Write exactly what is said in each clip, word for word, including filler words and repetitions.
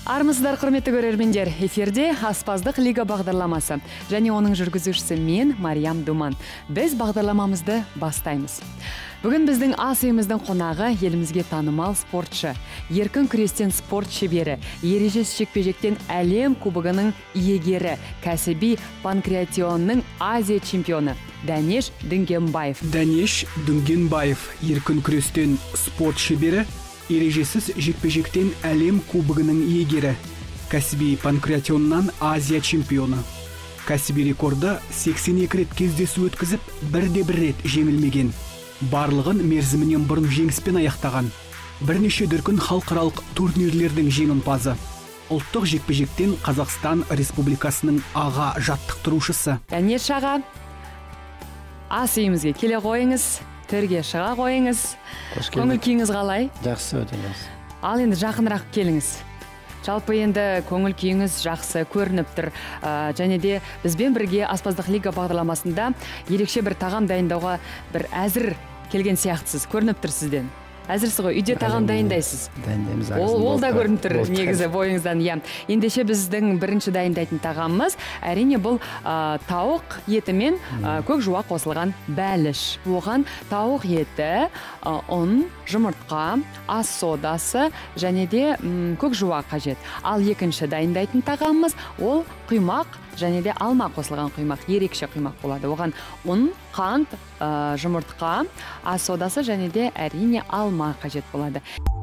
Армысыздар, құрметті көрермендер. Эфирде Аспаздық лига бағдарламасы және оның жүргізушісі мен, Мариям Думан. Біз бағдарламамызды бастаймыз. Бүгін біздің ас үйіміздің қонағы елімізге танымал спортшы, еркін күрестен спорт шебері, ережесіз жекпе-жектен әлем кубогының иегері, кәсіби панкратионның Азия чемпионы Дәнеш Дүнгенбаев. Дәнеш Дүнгенбаев, еркін күрестен спорт шебері, ережесіз жекпе-жектен әлем кубогының иегері, кәсіби панкратионнан Азия чемпионы. Кәсіби рекорды сексен екі рет кездесу өткізіп, бірде-бір рет жеңілмеген. Барлығын мерзімінен бұрын жеңіспен аяқтаған. Бірнеше дүркін халықаралық турнирлердің жеңімпазы. Ұлттық жекпе-жектен Қазақстан Республикасының аға жаттықтырушысы. Дәнеш аға, ас үйімізге келе қойыңыз, төрге шыға қойыңыз. Көңіл күйіңіз қалай? Жақсы, өте жақсы. Ал енді жақынырақ келіңіз. Жалпы енді көңіл күйіңіз жақсы көрініп тұр. Және де бізбен бірге Аспаздық лига бағдарламасында ерекше бір тағам дайындауға бір әзір келген сияқтысыз. Көрініп тұр сізден. Әзірсіз ғой, үйде тағам дайындайсыз. Дайындаймыз. Ол да көрініп тұр негізі бойыңыздан. Ендеше біздің бірінші дайындайтын тағамымыз әрине бұл тауық еті мен көк жуа қосылған бәліш. Оған тауық еті, ұн, жұмыртқа, ас содасы және де көк жуа қажет. Ал екінші дайындайтын тағамымыз ол құймақ және де алма қосылған құймақ, ерекше құймақ болады. Оған ұн, қант, жұмыртқа, ас содасы және де әрине алма қажет болады.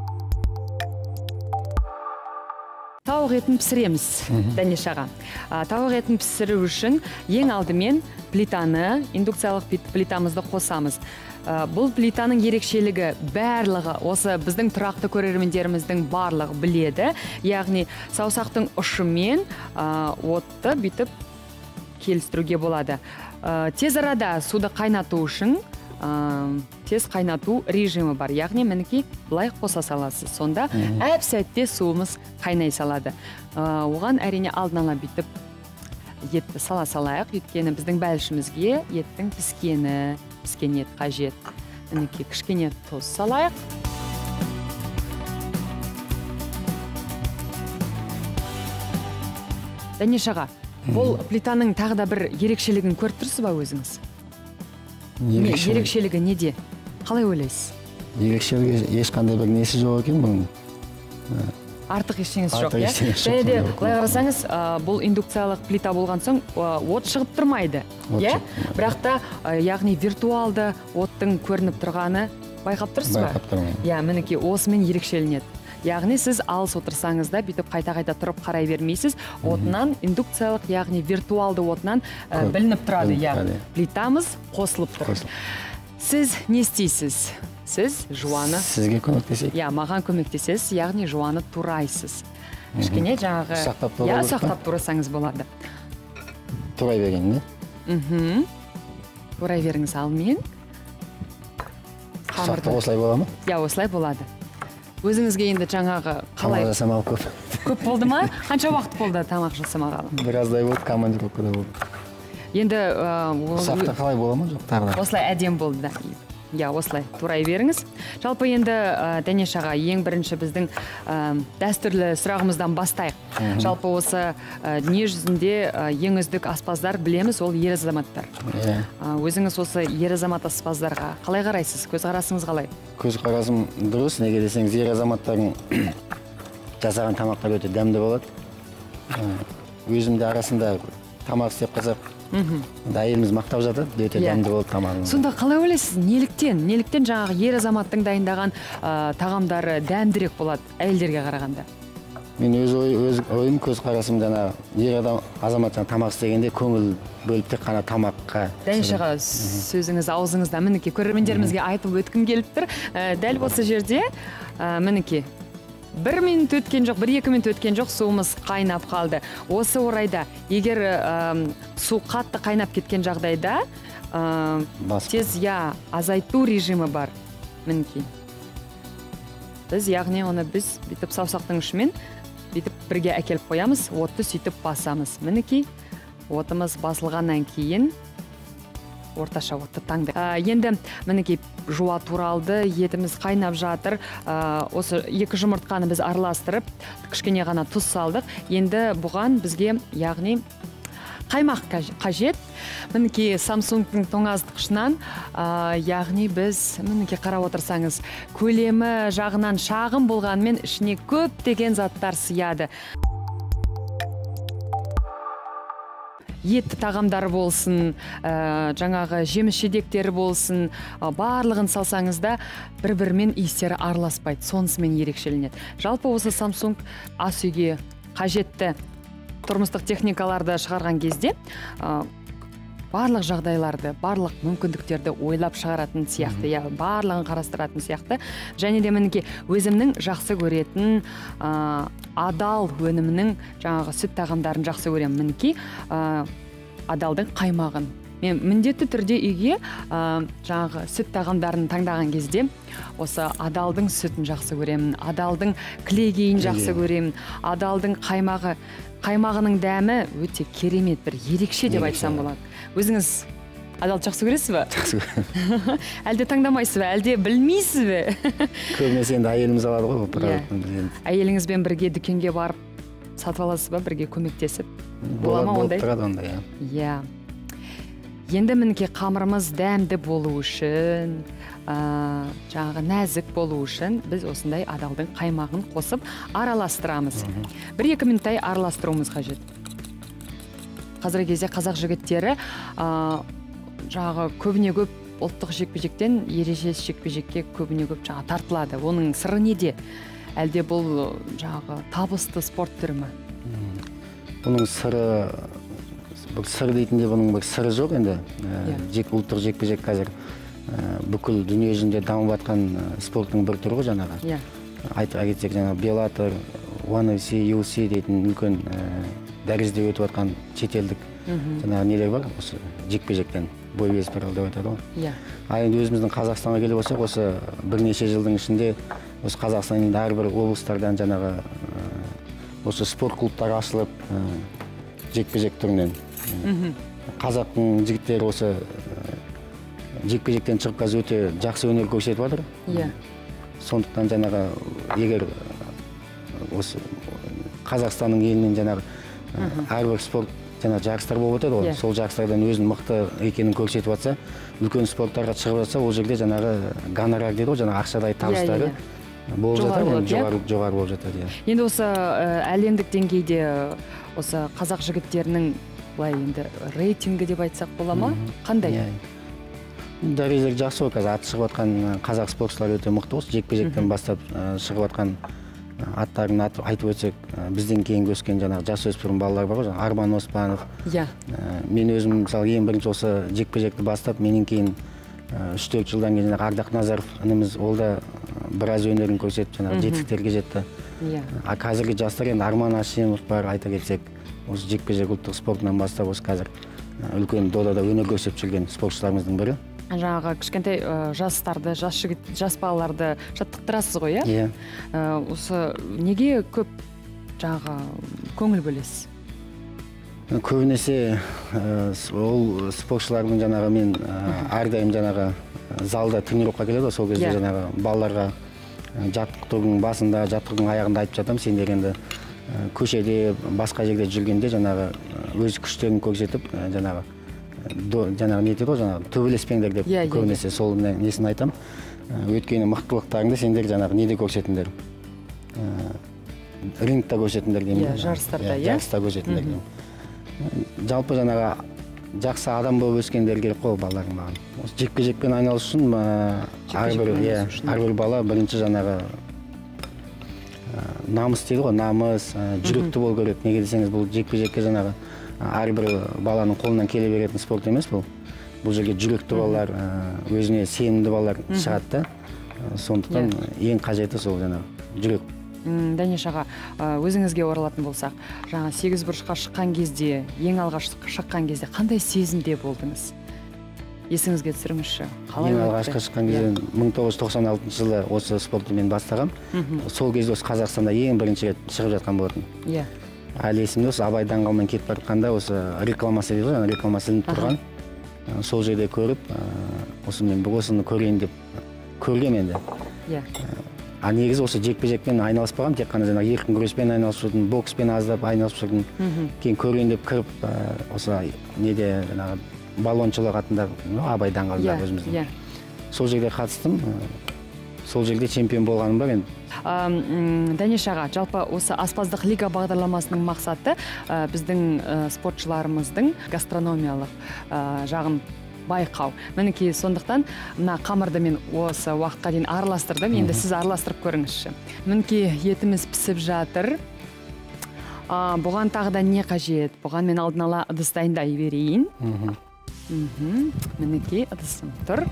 Тауық етін пісіреміз, Дәнеш аға. Тауық етін пісіру үшін ең алдымен плитаны, индукциялық плитамызды қосамыз. Бұл плитаның ерекшелігі барлығы, осы біздің тұрақты көрермендеріміздің барлығы біледі. Яғни саусақтың ұшымен отты бүйтіп келістіруге болады. Тез арада суды қайнату үшін тез қайнату режимі бар. Яғни мінекей былай қоса саласыз. Сонда әп сәтте суымыз қайнай салады. Оған әрине алдын ала бүйтіп етті сала салайық. Өйткені біздің бәлішімізге еттің піскені, піскен ет қажет. Мінекей кішкене тұз салайық. Дәнеш аға, бұл плитаның тағы да бір ерекшелігін көріп тұрсыз ба өзіңіз? Ерекшелігі неде? Қалай ойлайсыз? Ерекшелігі ешқандай бір несі жоқ екен бұның. Артық ештеңесі жоқ, иә? Және де, былай қарасаңыз, бұл индукциялық плита болған соң от шығып тұрмайды, иә? Бірақ та, яғни виртуалды оттың көрініп тұрғаны байқап тұрсыз ба? Байқап тұрмын. Иә, мінекей осымен ерекшеленеді. Яғни сіз алыс отырсаңыз да бүйтіп қайта-қайта тұрып қарай бермейсіз, отынан индукциялық, яғни виртуалды отынан білініп тұрады, иә. Плитамыз қосылып тұр. Сіз не істейсіз? Сіз жуаны... Сізге көмектесейік. Я, маған көмектесесіз, яғни жуаны турайсыз. Кішкене жаңағы... Сақтап тұру болады. Сақтап тұрасаңыз болады. Турай берген, не? Турай беріңіз, ал мен... Сақтап осылай бола ма? Я, осылай болады. Өзіңізге енді жаңағы қалай... Тамақ жасамалы көп. Көп болды ма? Қанша уақыт болды тамақ жасамағалы? Біраздай болды, командировкада болды. Енді... Сақта қалай бола ма? Жоқ, тағы да. Осылай әдем болды да. Я, осылай турай беріңіз. Жалпы енді Дәнеш аға, ең бірінші біздің дәстүрлі сұрағымыздан бастайық. Жалпы осы дүние жүзінде ең үздік аспаздар білеміз, ол ер азаматтар. Өзіңіз осы ер азамат аспаздарға қалай қарайсыз? Көз қарасыңыз қалай? Көз қарасым дұрыс, неге десеңіз, ер азаматтардың жасаған тамақтар өте дәмді болады. Өзімде арасында тамақ істеп қазақ әйеліміз мақтап жатыр, өте дәмді болып тамағымыз. Сонда қалай ойлайсыз, неліктен? Неліктен жаңағы ер азаматтың дайындаған тағамдары дәмдірек болады әйелдерге қарағанда? Мен өз ойым, көз қарасым жаңағы ер азаматтан тамақ істегенде көңіл бөліп тек қана тамаққа. Дәнеш аға, сөзіңіз аузыңызда, мінекей көрермендерімізге айтып өткім келіп тұр. Дәл осы жерде мінекей бір минут өткен жоқ, бір-екі минут өткен жоқ, суымыз қайнап қалды. Осы орайда, егер су қатты қайнап кеткен жағдайда, тез я азайту режимі бар. Мінекей. Біз, яғни оны біз бүйтіп саусақтың ұшымен бүйтіп бірге әкеліп қоямыз, отты сөйтіп басамыз. Мінекей, отымыз басылғаннан кейін орташа отты таңдайық. Енді мінекей жуа туралды, етіміз қайнап жатыр. Осы екі жұмыртқаны біз араластырып, кішкене ғана тұз салдық. Енді бұған бізге, яғни қаймақ қажет. Мінекей Samsung-тың тоңазытқышынан, яғни біз, мінекей қарап отырсаңыз, көлемі жағынан шағын болғанмен ішіне көптеген заттар сыяды. Етті тағамдары болсын, жаңағы жеміс жидектері болсын, барлығын салсаңызда бір-бірімен иістері араласпайды, сонысымен ерекшеленеді. Жалпы осы Samsung ас үйге қажетті тұрмыстық техникаларды шығарған кезде барлық жағдайларды, барлық мүмкіндіктерді ойлап шығаратын сияқты, я барлығын қарастыратын сияқты. Және де мінекей өзімнің жақсы көретін адал өнімінің жаңағы сүт тағамдарын жақсы көремін. Мінекей адалдың қаймағын. Мен міндетті түрде үйге жаңағы сүт тағамдарын таңдаған кезде осы адалдың сүтін жақсы көремін, адалдың кілегейін жақсы көремін, адалдың қаймағы, қаймағының дәмі өте керемет, бір ерекше деп айтсам болады. Өзіңіз адалды жақсы көресіз бе? Жақсы көремін. Әлде таңдамайсыз бе? Әлде білмейсіз бе? Көбінесе енді әйеліміз алады ғой. Әйеліңізбен бірге дүкенге барып сатып аласыз ба, бірге көмектесіп? Бола ма ондай? Болып тұрады ондай, иә. Енді мінекей қамырымыз дәмді болу үшін, жаңағы нәзік болу үшін біз осындай адалдың қаймағын қосып араластырамыз. Бір-екі минуттай араластыруымыз қажет. Қазіргі кезде қазақ жігіттері жаңағы көбіне көп ұлттық жекпе-жектен ережесіз жекпе-жекке көбіне көп жаңағы тартылады. Оның сыры неде? Әлде бұл жаңағы табысты спорт түрі ме? Бұның сыры, бұл сыр дейтінде бұның бір сыры жоқ енді. Ұлттық жекпе-жек қазір бүкіл дүние жүзінде дамып жатқан спорттың бір түрі ғой жаңағы. Айтыға кетсек жаңағы Bellator, One F C, U F C дейтін үлкен дәрежеде өтіп жатқан шетелдік жаңағы нелер бар, осы жекпе-жектен бой бейспарал деп айтады ғой. Ал енді өзіміздің Қазақстанға келіп болсақ, осы бірнеше жылдың ішінде осы Қазақстанның әрбір облыстардан жаңағы осы спорт клубтары ашылып, жекпе-жек түрінен. Қазақтың жігіттері осы жекпе-жектен шығып қазір өте жақсы өнер көрсетіп жатыр. Сондықтан жаңағы егер осы Қазақстанның елінен жаңағы әрбір спорт жаңағы жарыстар болып өтеді ғой, сол жарыстардан өзінің мықты екенін көрсетіп жатса, үлкен спорттарға шығып жатса, ол жерде жаңағы гонорар дейді ғой, жаңағы ақшадай табыстары болып жатады, жоғары болып жатады. Енді осы әлемдік деңгейде осы қазақ жігіттерінің былай енді рейтингі деп айтсақ бола ма? Қандай? Дәрежелер жақсы ғой, қазір аты шығып жатқан қазақ спортшылар өте мықты ғой, жекпе-жектен бастап шығып жатқан аттарын айтып өтсек, бізден кейін өскен жаңағы жасөспірім балалар бар ғой, жаңағы Арман Оспанов. Мен өзім мысалы ең бірінші осы жекпе-жекті бастап, менен кейін үш-төрт жылдан кейін жаңағы Ардақ Назаров ініміз, ол да біраз өнерін көрсетіп, жаңағы жетістіктерге жетті. Қазіргі жастар енді Арман Ашимов бар, айта кетсек, осы жекпе-жек ұлттық спортынан бастап, осы қазір үлкен додада өнер көрсетіп жүрген спортшыларымыздың бірі. Жаңағы кішкентай жастарды, жас жігіт, жас балаларды жаттықтырасыз ғой, иә? Осы неге көп жаңағы көңіл бөлесіз? Көбінесе ол спортшылардың жаңағы мен әрдайым жаңағы залда тренировка келеді, сол кезде жаңағы балаларға жаттықтырудың басында, жаттықтырудың аяғында айтып жатамын, сендер енді көшеде, басқа жерде жүргенде жаңағы өз күштерін көрсетіп, жаңағы жаңағы не дейді ғой, жаңағы төбелеспеңдер деп көбінесе сол несін айтам. Өйткені мықтылықтарыңды сендер жаңағы неде көрсетіңдер? Рингта көрсетіңдер деймін. Жарыстарда, иә? Жарыста көрсетіңдер деймін. Жалпы жаңағы жақсы адам болып өскендер керек қой балалардың маған. Жекпе-жекпен айналысу үшін әрбір бала бірінші жаңағы намыс дейді ғой, намыс, жүректі болу керек. Неге десеңіз, бұл жекпе-жекке жаңағы әрбір баланың қолынан келе беретін спорт емес бұл. Бұл жерге жүректі балалар, өзіне сенімді балалар шығады. Сондықтан ең қажеті сол жаңағы жүрек. Дәнеш аға, өзіңізге оралатын болсақ, жаңа сегіз бұрышқа шыққан кезде, ең алғаш шыққан кезде қандай сезімде болдыңыз? Есіңізге түсіріңізші. Ең алғашқы шыққан кезде мың тоғыз жүз тоқсан алтыншы жылы осы спортты мен бастағам. Сол кезде осы Қазақстанда ең бірінші рет шығып жатқан болатын. Әлі есімде осы Абай даңғылымен кетіп бара жатқанда осы рекламасы дейді ғой, реклама ілініп тұрған. сол жерде көріп, осы мен бір осыны көрейін деп көргем енді. Иә. А негізі осы жекпе-жекпен айналыспағам, тек қана жаңағы еркін күреспен айналысып жүрдім, бокспен аздап айналысып жүрдім. Кейін көрейін деп кіріп, осы неде жаңағы балуаншылық атында Абай даңғылында өзіміздің. Сол жерде қатыстым. Сол жерде чемпион болғаным бар енді. Дәнеш аға, жалпы осы аспаздық лига бағдарламасының мақсаты біздің спортшыларымыздың гастрономиялық жағын байқау. Мінекей сондықтан мына қамырды мен осы уақытқа дейін араластырдым. Енді сіз араластырып көріңізші. Мінекей етіміз пісіп жатыр. Бұған тағы да не қажет? Бұған мен алдын ала ыдыс дайындай берейін. Мінекей ыдысым тұр.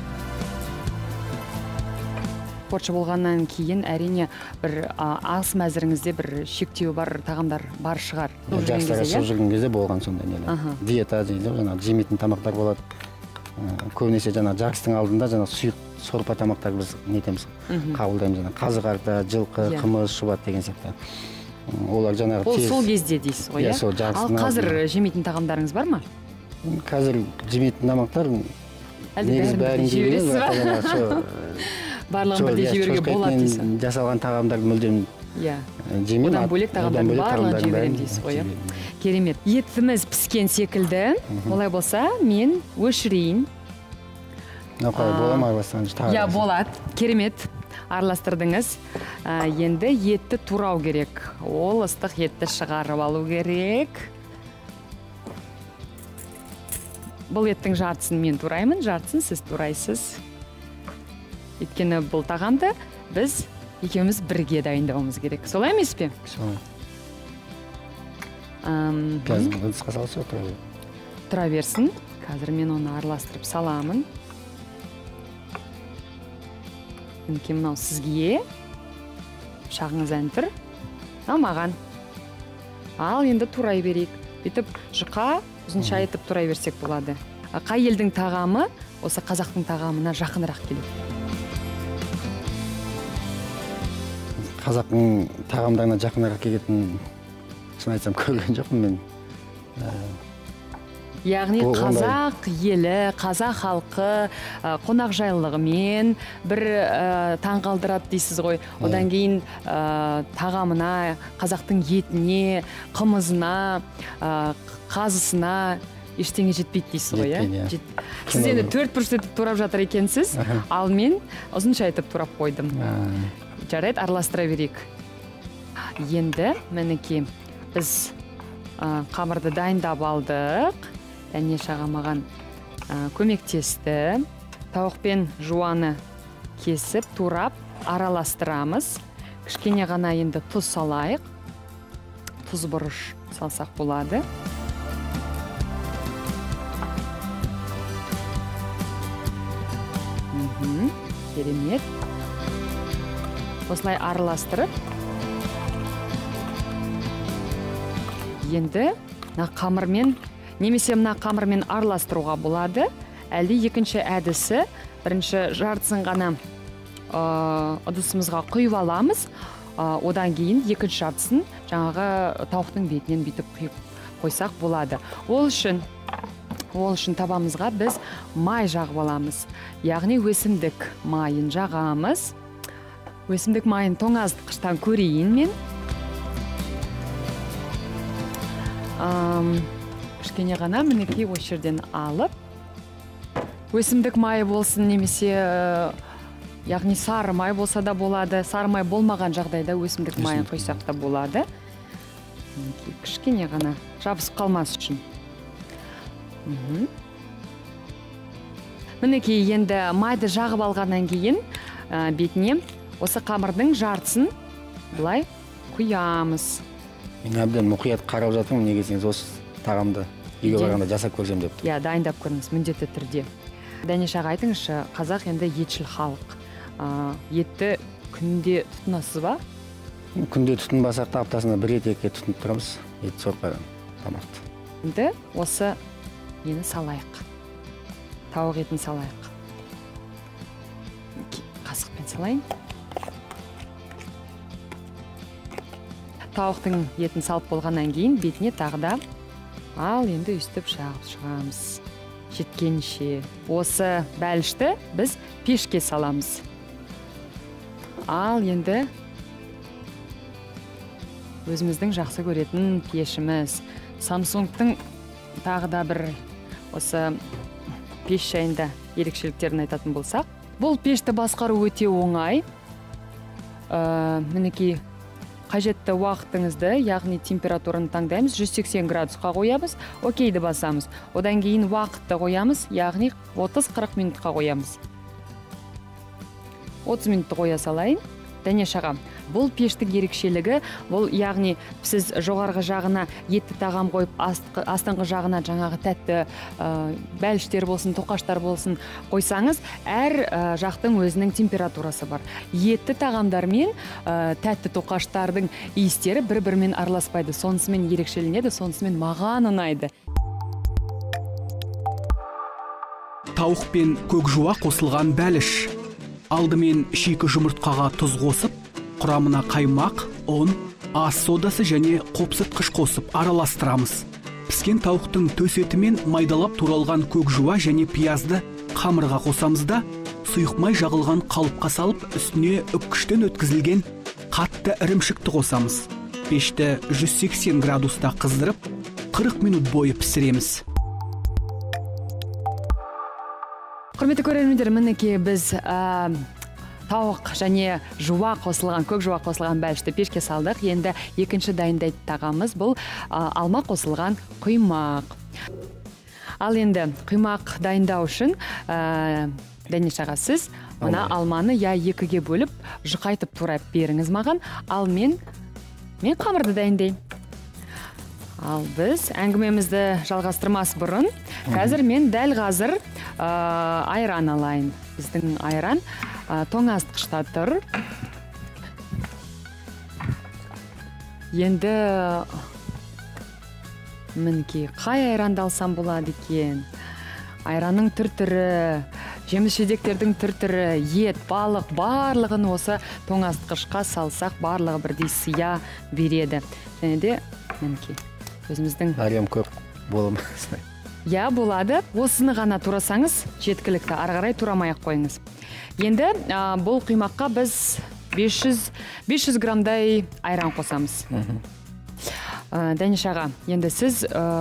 Спортшы болғаннан кейін әрине бір ас мәзіріңізде бір шектеу бар тағамдар бар шығар. Жастарға сол жүрген кезде болған сондай нелер. Диета дейді, жаңа жемейтін тамақтар болады. Көбінесе жаңа жарыстың алдында жаңа сұйық сорпа тамақтар біз нетеміз, қабылдаймыз, жаңа қазы қарта, жылқы, қымыз, шұбат деген сияқты. Олар жаңағы ол сол кезде дейсіз ғой, иә? Ал қазір жемейтін тағамдарыңыз бар ма? Қазір жемейтін тамақтар негіз бәрін жейміз, барлығын бірдей жіберуге болады дейсің. Жасалған тағамдарды мүлдем жемеймін. Одан бөлек тағамдардың барлығын жіберем дейсіз ғой. Керемет. Етіміз піскен секілді. Олай болса, мен өшірейін. Бола ма араластырыңыз? Иә, болады. Керемет. Араластырдыңыз. Енді етті турау керек. Ол ыстық етті шығарып алу керек. Бұл еттің жартысын мен тураймын, жартысын сіз турайсыз. Өйткені бұл тағамды біз екеуміз бірге дайындауымыз керек. Солай емес пе? Солай. Пиязды ыдысқа салса тұра берсін. Тұра берсін. Қазір мен оны араластырып саламын. Мінекей мынау сізге. Шағыңыз әнтір. Маған. Ал енді турай берейік. Бүйтіп жұқа ұзынша етіп турай берсек болады. Қай елдің тағамы осы қазақтың тағамына жақынырақ келеді? Қазақтың тағамдарына жақынырақ келетін, шын айтсам, көрген жоқпын мен. Яғни қазақ елі, қазақ халқы қонақжайлылығымен бір таңғалдырады дейсіз ғой. Одан кейін тағамына, қазақтың етіне, қымызына, қазысына ештеңе жетпейді дейсіз ғой, иә? Сіз енді төрт бұрыш етіп турап жатыр екенсіз, ал мен ұзынша етіп турап қойдым. Жарайды, араластыра берейік. Енді, мінекей, біз қамырды дайындап алдық. Дәнеш аға маған көмектесті. Тауықпен жуаны кесіп, турап, араластырамыз. Кішкене ғана енді тұз салайық. Тұз бұрыш салсақ болады. Керемет. Осылай араластырып, енді мына қамырмен, немесе мына қамырмен араластыруға болады. Әлде екінші әдісі, бірінші жартысын ғана ыдысымызға құйып аламыз, одан кейін екінші жартысын жаңағы тауықтың бетінен бүйтіп құйып қойсақ болады. Ол үшін Ол үшін табамызға біз май жағып аламыз. Яғни өсімдік майын жағамыз. Өсімдік майын тоңазытқыштан көрейін мен. Кішкене ғана мінекей осы жерден алып. Өсімдік майы болсын немесе, яғни сары май болса да болады. Сары май болмаған жағдайда өсімдік майын қойсақ та болады. Кішкене ғана жабысып қалмас үшін. Мінекей енді майды жағып алғаннан кейін бетіне осы қамырдың жартысын бұлай құямыз. Мен әбден мұқият қарап жатырмын, неге десеңіз осы тағамды үйге барғанда жасап көрсем деп тұр. Иә, дайындап көріңіз міндетті түрде. Дәнеш аға, айтыңызшы, қазақ енді етшіл халық. Етті күнде тұтынасыз ба? Күнде тұтынбасақ та аптасында бір рет екі рет тұтынып тұрамыз. Ет сорпадан тамақты. Енді осы нені салайық. Тауық етін салайық. Қасықпен салайын. Тауықтың етін салып болғаннан кейін бетіне тағы да ал енді үстіп жағып шығамыз. жеткенше осы бәлішті біз пешке саламыз. Ал енді өзіміздің жақсы көретін пешіміз. Samsungтың тағы да бір осы пеш жайында ерекшеліктерін айтатын болсақ, бұл пешті басқару өте оңай. Мінекей қажетті уақытыңызды, яғни температураны таңдаймыз, жүз сексен градусқа қоямыз, окейді басамыз. Одан кейін уақытты қоямыз, яғни отыз қырық минутқа қоямыз. отыз минутты қоя салайын. Дәнеш аға, бұл пештің ерекшелігі, бұл яғни сіз жоғарғы жағына етті тағам қойып, астыңғы жағына жаңағы тәтті бәліштер болсын, тоқаштар болсын қойсаңыз, әр жақтың өзінің температурасы бар. Етті тағамдар мен тәтті тоқаштардың иістері бір-бірімен араласпайды. Сонысымен ерекшеленеді, сонысымен маған ұнайды. Тауық пен көкжуа қосылған бәліш. Алдымен шикі жұмыртқаға тұз қосып, құрамына қаймақ, ұн, ас содасы және қопсытқыш қосып араластырамыз. Піскен тауықтың төс еті мен майдалап туралған көкжуа және пиязды қамырға қосамыз да, сұйық жағылған қалыпқа салып, үстіне үпкіштен өткізілген қатты ірімшікті қосамыз. Пешті жүз сексен градуста қыздырып, қырық минут бойы пісіреміз. Құрметті көрермендер, мінекей біз тауық және жуа қосылған, көк жуа қосылған бәлішті пешке салдық. Енді екінші дайындайтын тағамыз бұл алма қосылған құймақ. Ал енді құймақ дайындау үшін Дәнеш аға, сіз мына алманы я екіге бөліп, жұқайтып турап беріңіз маған. Ал мен мен қамырды дайындайын. Ал біз әңгімемізді жалғастырмас бұрын, қазір мен дәл қазір айран алайын. Біздің айран тоңазытқышта тұр. Енді мінекей қай айранды алсам болады екен? Айранның түр-түрі, жеміс-жидектердің түр-түрі, ет, балық, барлығын осы тоңазытқышқа салсақ, барлығы бірдей сия береді. Және де мінекей өзіміздің Арем көп болым. Я, болады. Осыны ғана турасаңыз, жеткілікті. Ары қарай турамай-ақ қойыңыз. Енді бұл құймаққа біз бес жүз граммдай айран қосамыз. Дәнеш аға, енді сіз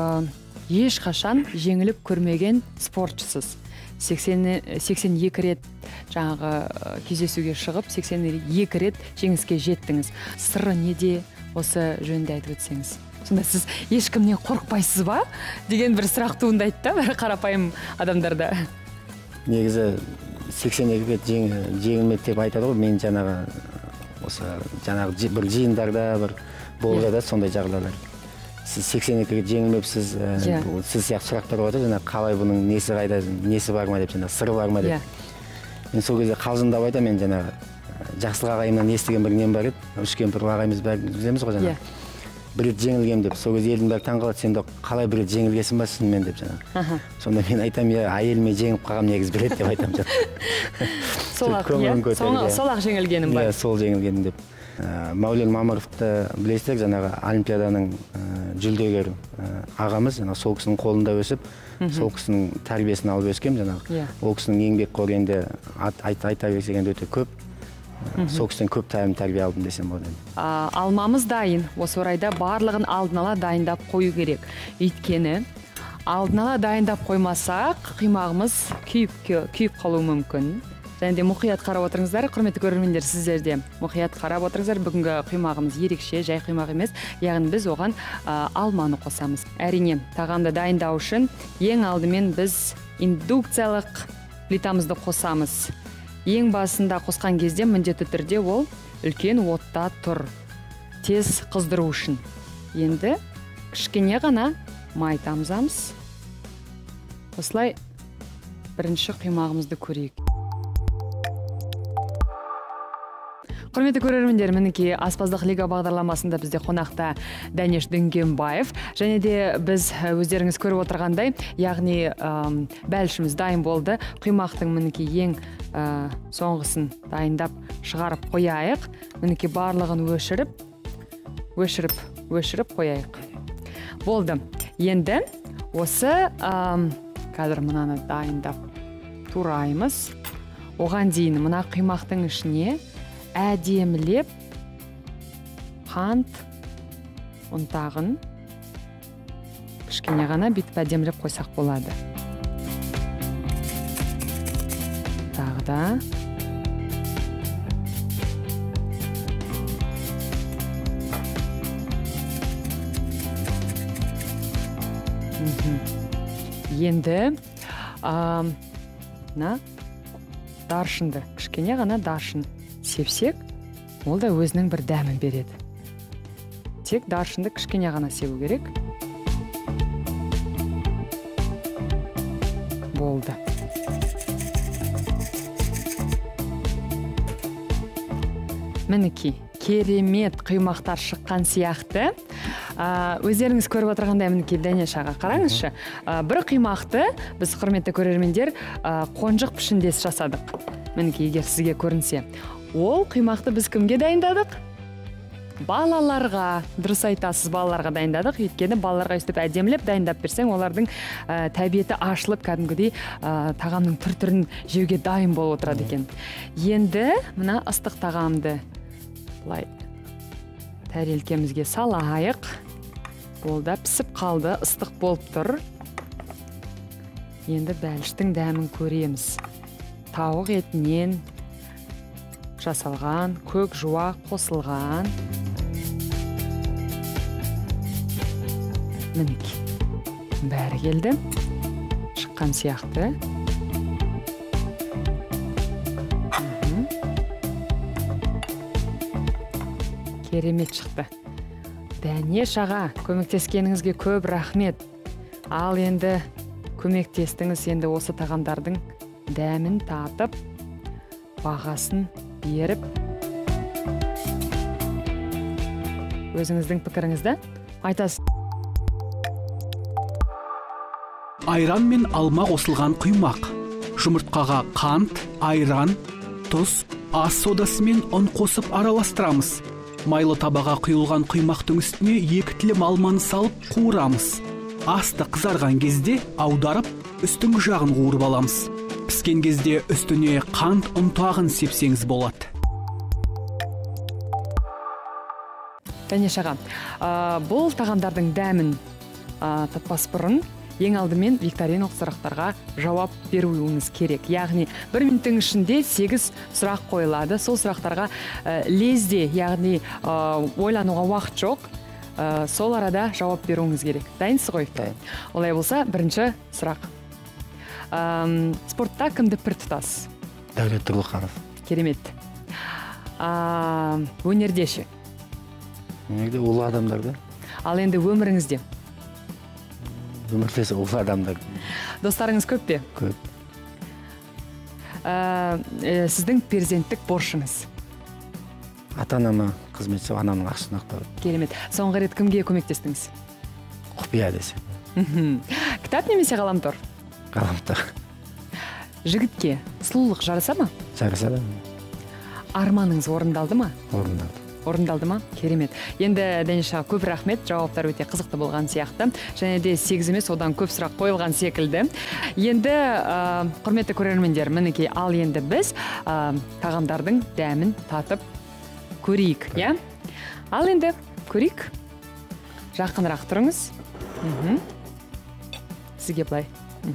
ешқашан жеңіліп көрмеген спортшысыз. сексен екі рет жаңағы кездесуге шығып, сексен екі рет жеңіске жеттіңіз. Сыры неде, осы жөнінде айтып өтсеңіз? Сонда сіз ешкімнен қорықпайсыз ба? Деген бір сұрақ туындайды да, бір қарапайым адамдарда. Негізі сексен екі рет жеңілмеді деп айтады ғой. Мен жаңағы осы жаңағы бір жиындарда бір болып жатады сондай жағдайлар. Сіз сексен екі рет жеңілмепсіз, сіз сияқты сұрақтар болады, жаңағы қалай бұның несі қайда, несі бар ма деп, жаңағы сыры бар ма деп. Мен сол кезде қалжыңдап айтамын, мен жаңағы жақсылық ағайымнан естіген бір нем бар еді. Үш кемпір ағайымыз бәріміз ғой жаңағы. Бір рет жеңілгем деп, сол кезде елдің бәрі таңқалады, сен де қалай бір рет жеңілгесің ба сізмен деп жаңағы. Сонда мен айтам, я әйеліме жеңіп қалғам негіз бір рет деп айтам жаңағы. Сол-ақ жеңілгенім бар. Иә, сол жеңілгенім деп. Мәулен Мамыровты білесіздер, жаңағы Олимпиаданың жүлдегер ағамыз, сол кісінің қолында өсіп, сол кісінің тәрбиесін алып өскем жаңағы. Ол кісінің еңбекқор енді айта берсек енді өте көп. Сол кісіден көп тәрбие алдым десем болады. Алмамыз дайын. Осы орайда барлығын алдын ала дайындап қою керек. Өйткені алдын ала дайындап қоймасақ, құймағымыз күйіп қалуы мүмкін. Және де мұқият қарап отырыңыздар, құрметті көрермендер, сіздер де мұқият қарап отырыңыздар. Бүгінгі құймағымыз ерекше, жай құймақ емес, яғни біз оған алманы қосамыз. Әрине, тағамды дайындау үшін ең алдымен біз индукциялық плитамызды қосамыз. Ең басында қосқан кезде міндетті түрде ол үлкен отта тұр, тез қыздыру үшін. Енді кішкене ғана май тамызамыз. Осылай бірінші құймағымызды көрейік. Құрметті көрермендер, мінекей Аспаздық лига бағдарламасында бізде қонақта Дәнеш Дүнгенбаев. Және де біз өздеріңіз көріп отырғандай, яғни бәлішіміз дайын болды. Құймақтың мінекей ең соңғысын дайындап шығарып қояйық. Мінекей барлығын өшіріп, өшіріп, өшіріп қояйық. Болды. Енді осы қазір мынаны дайындап тураймыз. Оған дейін мына құймақтың ішіне әдемілеп қант ұнтағын кішкене ғана бүйтіп әдемілеп қойсақ болады. Тағы да енді на даршынды кішкене ғана даршын сепсек, ол да өзінің бір дәмін береді. Тек даршынды кішкене ғана себу керек. Болды. Мінекей, керемет құймақтар шыққан сияқты. Өздеріңіз көріп отырғандай мінекей Дәнеш аға, қараңызшы. Бір құймақты біз, құрметті көрермендер, қонжық пішіндес жасадық. Мінекей, егер сізге көрінсе. Ол құймақты біз кімге дайындадық? Балаларға, дұрыс айтасыз, балаларға дайындадық. Өйткені балаларға өстіп әдемілеп дайындап берсең, олардың тәбиеті ашылып, кәдімгідей тағамның түр-түрін жеуге дайын болып отырады екен. Енді мына ыстық тағамды былай тәрелкемізге салайық. Болды, пісіп қалды, ыстық болып тұр. Енді бәліштің дәмін көреміз. Тауық етінен жасалған, көк жуа қосылған. Мінекей, бәрі келді. Шыққан сияқты. Керемет шықты. Дәнеш аға, көмектескеніңізге көп рахмет. Ал енді көмектестіңіз, енді осы тағамдардың дәмін татып, бағасын беріп, өзіңіздің пікіріңізді айтасыз. Айран мен алма қосылған құймақ. Жұмыртқаға қант, айран, тұз, ас содасы мен ұн қосып араластырамыз. Майлы табаға құйылған құймақтың үстіне екі тілім алманы салып қуырамыз. Асты қызарған кезде аударып, үстің жағын қуырып аламыз. Піскен кезде үстіне қант ұнтағын сепсеңіз болады. Дәнеш аға, бұл тағамдардың дәмін татпас бұрын ең алдымен викториналық сұрақтарға жауап беруіңіз керек. Яғни бір минуттың ішінде сегіз сұрақ қойылады. Сол сұрақтарға лезде, яғни ойлануға уақыт жоқ. Сол арада жауап беруіңіз керек. Дайынсыз ғой? Олай болса, бірінші сұрақ. Спортта кімді пір тұтасыз? Дәулет Тұрлыханов. Керемет. Өнерде ше? Өнерде ұлы адамдарды. Ал енді өміріңізде? Өмірдесі ұлы адамдар. Достарыңыз көп пе? Көп. Сіздің перзенттік борышыңыз? Ата-анама қызмет жасау, анамның ақысын ақтау. Керемет. Соңғы рет кімге көмектестіңіз? Құпия десе. Кітап немесе ғаламтор? Ғаламтор. Жігітке сұлулық жараса ма? Жараса да. Арманыңыз орындалды ма? Орындалды. Орындалды ма? Керемет. Енді Дәнеш аға, көп рахмет, жауаптар өте қызықты болған сияқты. Және де сегіз емес, одан көп сұрақ қойылған секілді. Енді құрметті көрермендер, мінекей, ал енді біз тағамдардың дәмін татып көрейік, иә? Ал енді көрейік. Жақынырақ тұрыңыз. Сізге былай.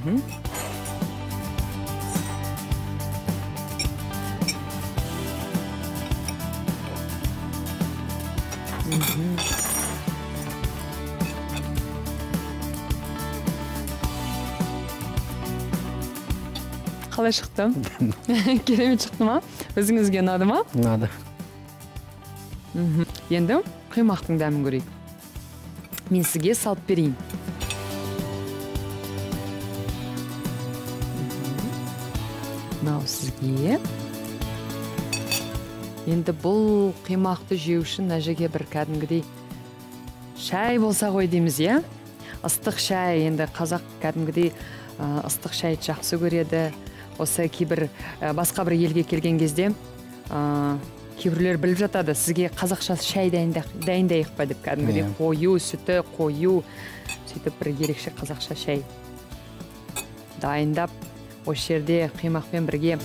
Қалай шықты? Керемет шықты ма? Өзіңізге ұнады ма? Ұнады. Енді құймақтың дәмін көрейік. Мен сізге салып берейін. Мынау сізге. Енді бұл құймақты жеу үшін әжеге бір кәдімгідей шай болса ғой дейміз, иә? Ыстық шай, енді қазақ кәдімгідей ыстық шайды жақсы көреді. Осы кейбір басқа бір елге келген кезде кейбірлер біліп жатады, сізге қазақша шай дайындайық па деп, кәдімгідей қою, сүті, қою, сөйтіп бір ерекше қазақша шай. дайындап осы жерде қимақпен бірге.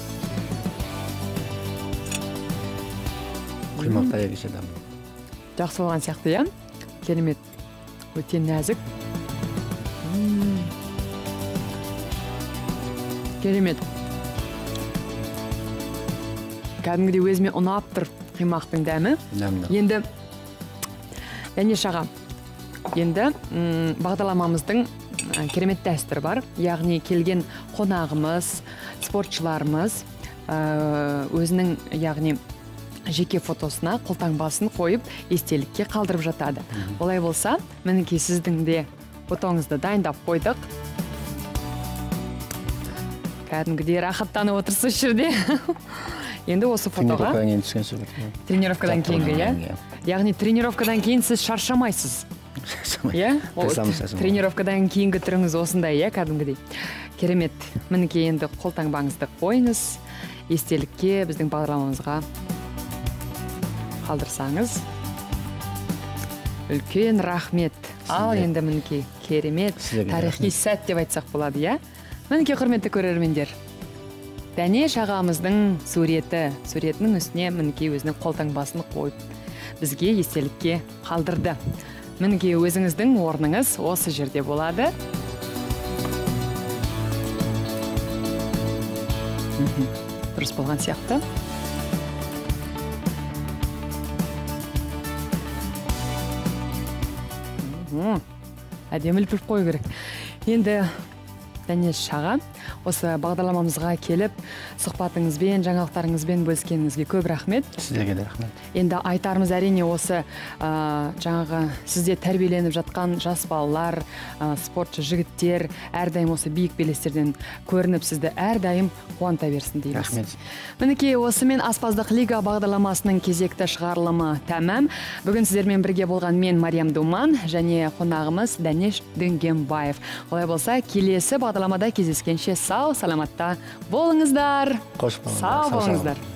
Құймақ таяқ кеше дәм. Жақсы болған сияқты, иә? Керемет. Өте нәзік. Керемет. Кәдімгідей өзіме ұнап тұр қимақтың дәмі. Дәмді. Енді Дәнеш аға, енді бағдарламамыздың керемет дәстүрі бар. Яғни келген қонағымыз, спортшыларымыз өзінің яғни жеке фотосына қолтаңбасын қойып естелікке қалдырып жатады. Олай болса, мінекей сіздің де фотоңызды дайындап қойдық. Кәдімгідей рахаттанып отырсыз жерде. Енді осы фотоға тренировкадан кейінгі, иә? Яғни тренировкадан кейін сіз шаршамайсыз. Иә? Тренировкадан кейінгі түріңіз осындай, иә, кәдімгідей. Керемет. Мінекей енді қолтаңбаңызды қойыңыз. Естелікке біздің бағдарламамызға қалдырсаңыз. Үлкен рахмет. Ал енді мінекей керемет тарихи сәт деп айтсақ болады, иә? Мінекей құрметті көрермендер. Дәнеш ағамыздың суреті, суретінің үстіне мінекей өзінің қолтаңбасын қойып, бізге естелікке қалдырды. Мінекей өзіңіздің орныңыз осы жерде болады. Дұрыс болған сияқты. Әдемі үлпіп қою керек. Енді Дәнеш аға, осы бағдарламамызға келіп, сұхбатыңызбен, жаңалықтарыңызбен бөліскеніңізге көп рахмет. Сіздерге де рахмет. Енді айтарымыз әрине осы жаңағы сізде тәрбиеленіп жатқан жас балалар, спортшы жігіттер әрдайым осы биік белестерден көрініп, сізді әрдайым қуанта берсін дейміз. Рахмет. Мінекей осымен Аспаздық лига бағдарламасының кезекті шығарылымы тәмам. Бүгін сіздермен бірге болған мен Мариям Думан және қонағымыз Дәнеш Дүнгенбаев. Олай болса, келесі бағдарламада кездескенше сау, саламатта болыңыздар. Қош болыңыздар. Сау болыңыздар.